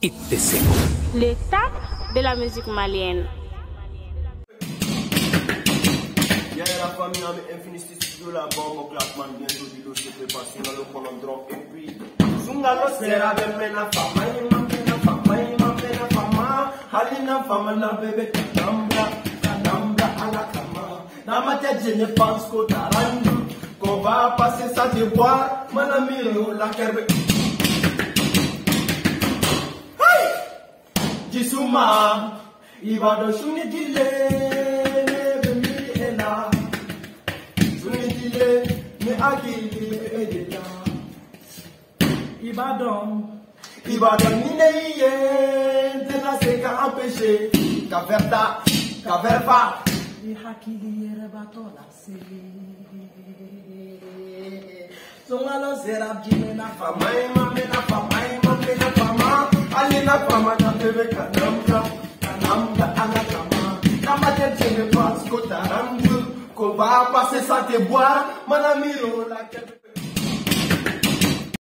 L'état de la musique malienne. Il y a la famille avec Infinity Studio, la bombe, claquement, bientôt du lot, se prépare sur le colondron, et puis, Sungalo sera de mena fama, mena fama, halina fama, na bébé, kanambra, à la kama, na ma tête, je ne pense qu'au tarandu, qu'on va passer ça te boire, mon ami, la kerbe. Jisuma, Ibado Shuni Dile, Ela, Shuni Dile, Me Agili, Edela, Ibadon, Nineye, Tena Seka empêché, Kaverfa, Ihakili Rebatola, Songalo Serab Jimena Fama, Mena Fama, Alina Fama, na bébé kanambra, à la kama. Na ma tête, je ne pense qu'au tarandu, qu'on va passer ça te boire, mon ami, la